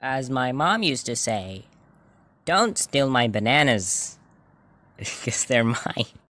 As my mom used to say, don't steal my bananas, because they're mine.